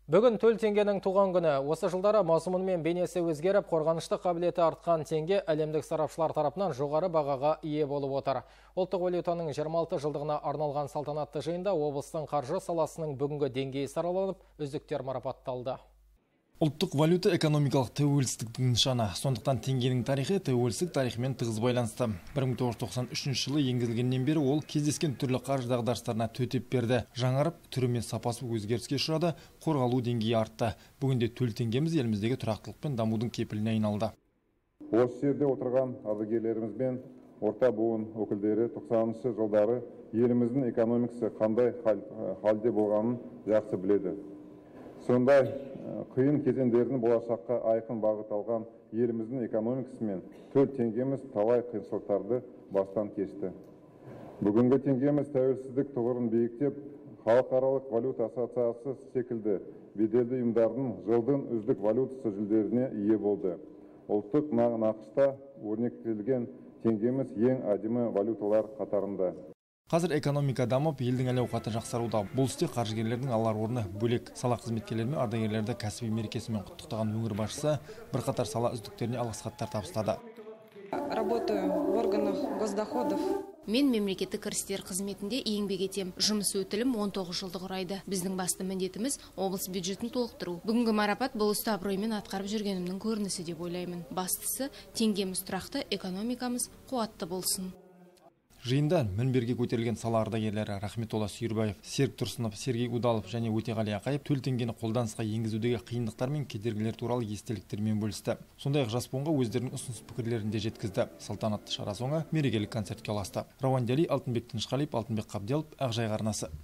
Бүгін төл теңгенің туған күні. Осы жылдары маусымы мен бейнесі өзгеріп, қорғанышты қабілеті артқан теңге әлемдік сарапшылар тарапынан жоғары бағаға ие болып отыр. Ұлттық валютаның 26 жылдығына арналған салтанатты жиында облыстың қаржы саласының бүгінгі деңгейі сараланып, үздіктер марапатталды. Ұлттық валюта экономикалық тәуелсіздіктің нышаны. Сондықтан теңгенің тарихы тәуелсіздік тарихымен тығыз байланысты. 1993 жылы енгізілгеннен бері ол кездескен түрлі қаржы дағдарыстарына төтеп берді. Жаңарып, түрі мен сапасы өзгеріске ұшырады, қорғалу деңгейі артты. Бүгінде төл теңгеміз еліміздегі тұрақтылық пен дамудың кепіліне айналды. Осы жерде отырған ардагерлеріміз бен орта буын өкілдері 90-шы жылдары еліміздің экономикасы қандай халде болғанын жақсы біледі. Сондай қиын кезеңдердің болашаққа айқын бағыт алған еліміздің экономикасы мен төл теңгеміз талай қиыншылықтарды бастан кешті. Бүгінгі теңгеміз тәуелсіздік тұғырын биіктеп, халықаралық валюта ассоциациясы секілді беделді ұйымдардың жылдың үздік валютасы жүлделеріне ие болды. Ұлттық нақышта өрнектелген теңгеміз ең әдемі валюталар қатарында. Қазір экономика дамып, елдің әл-ауқаты жақсаруда. Бұл істе қаржыгерлердің алар орны бөлек. Сала қызметкерлері мен ардагерлерді кәсіби мерекесімен құттықтаған өңір басшысы бірқатар сала үздіктеріне алғыс хаттар табыстады. Работаю в органах госдоходов. Мен мемлекеттік кірістер қызметінде еңбек етем. Жұмыс өтілім 19 жылды құрайды. Біздің басты міндетіміз облыс бюджетін толықтыру. Бүгінгі марапат бұл істі абыроймен атқарып жүргенімнің көрінісі деп ойлаймын. Бастысы теңгеміз тұрақты, экономикамыз қуатты болсын. Жиында мінберге көтерілген сала ардагерлері Рахметолла Сүйірбаев, Серік Тұрсынов, Сергей Удалов және Өтеғали Ақаев төл теңгені қолданысқа енгізудегі қиындықтар мен кедергілер туралы естеліктермен бөлісті. Сондай-ақ жас буынға өздерінің ұсыныс пікірлерін де жеткізді. Салтанатты шара соңы мерекелік концертке ұласты. Рауан Дәли, Алтынбек Тынышқалиев, Алтынбек Қабделов, Ақжайық арнасы.